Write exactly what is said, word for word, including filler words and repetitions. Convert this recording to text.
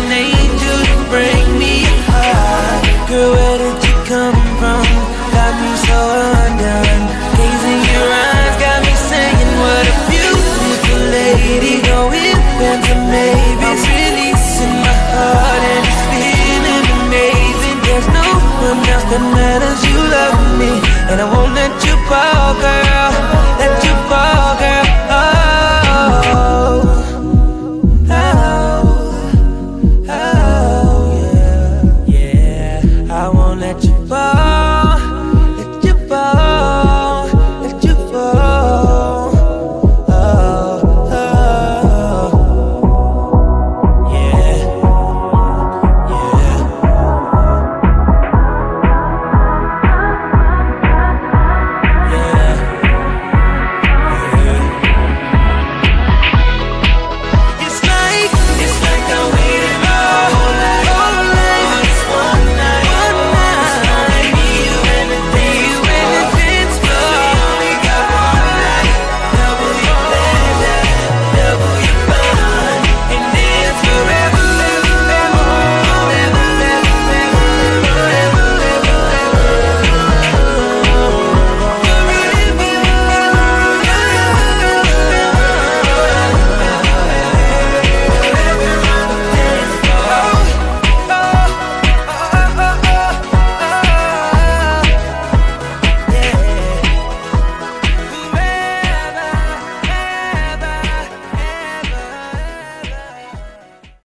an angel to bring me high. Girl, where did you come from? Got me so undone. Gazing your eyes got me saying, what a beautiful lady. No ifs and maybe I'm releasing my heart and it's feeling amazing. There's no one else that matters. You love me and I won't let you fall, girl.